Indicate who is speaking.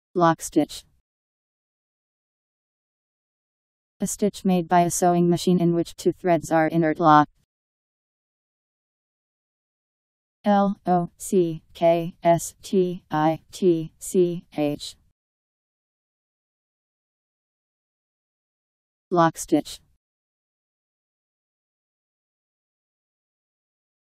Speaker 1: Lockstitch. A stitch made by a sewing machine in which two threads are interlocked. Lockstitch. Lockstitch.